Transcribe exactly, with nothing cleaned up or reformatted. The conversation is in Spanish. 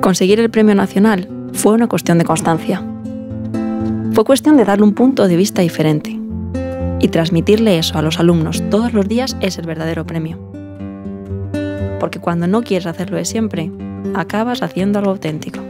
Conseguir el premio nacional fue una cuestión de constancia. Fue cuestión de darle un punto de vista diferente. Y transmitirle eso a los alumnos todos los días es el verdadero premio. Porque cuando no quieres hacerlo de siempre, acabas haciendo algo auténtico.